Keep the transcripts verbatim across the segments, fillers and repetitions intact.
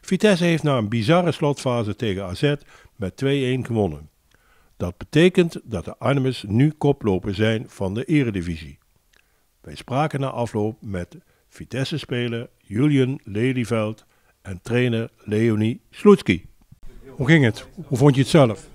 Vitesse heeft na een bizarre slotfase tegen A Z met twee-een gewonnen. Dat betekent dat de Arnhemmers nu koploper zijn van de Eredivisie. Wij spraken na afloop met Vitesse-speler Julian Lelyveld en trainer Leonie Sloetski. Hoe ging het? Hoe vond je het zelf?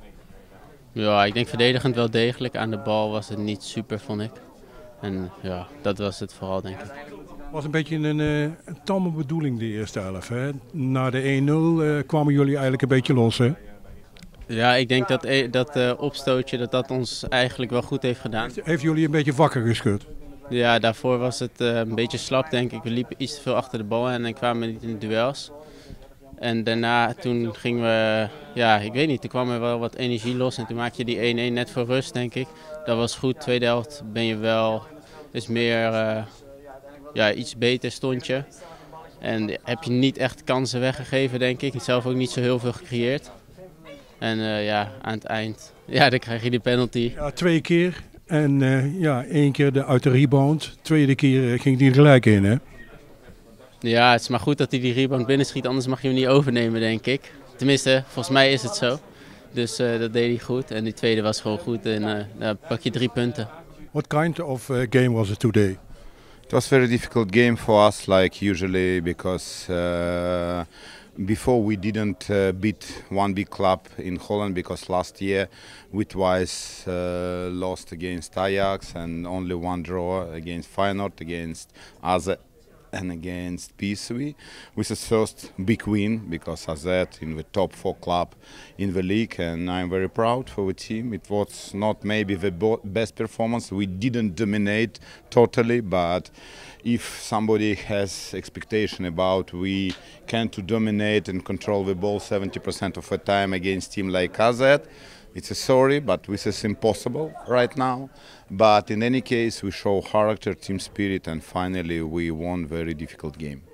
Ja, ik denk verdedigend wel degelijk. Aan de bal was het niet super, vond ik. En ja, dat was het vooral, denk ik. Het was een beetje een, uh, een tamme bedoeling de eerste helft. Hè? Na de één nul uh, kwamen jullie eigenlijk een beetje los, hè? Ja, ik denk dat dat uh, opstootje dat dat ons eigenlijk wel goed heeft gedaan. Heeft, heeft jullie een beetje wakker geschud? Ja, daarvoor was het uh, een beetje slap, denk ik. We liepen iets te veel achter de bal en kwamen niet in de duels. En daarna, toen gingen we, ja, ik weet niet, toen kwam er wel wat energie los en toen maak je die één-één net voor rust, denk ik. Dat was goed. Tweede helft ben je wel, is meer, uh, ja, iets beter stond je. En heb je niet echt kansen weggegeven, denk ik. Zelf ook niet zo heel veel gecreëerd. En uh, ja, aan het eind, ja, dan krijg je die penalty. Ja, twee keer. En uh, ja, één keer de, uit de rebound. Tweede keer uh, ging die er gelijk in, hè? Ja, het is maar goed dat hij die rebound binnenschiet, anders mag je hem niet overnemen, denk ik. Tenminste, volgens mij is het zo. Dus uh, dat deed hij goed. En die tweede was gewoon goed en uh, dan pak je drie punten. What kind of uh, game was it today? It was a very difficult game for us, like usually, because uh, before we didn't uh, beat one big club in Holland, because last year we twice uh, lost against Ajax and only one draw against Feyenoord, against A Z and against P S V. With the first big win, because A Z in the top four club in the league, and I'm very proud for the team. It was not maybe the best performance. We didn't dominate totally, but if somebody has expectation about we can to dominate and control the ball seventy percent of the time against team like A Z, it's a sorry, but this is impossible right now. But in any case, we show character, team spirit, and finally we won a very difficult game.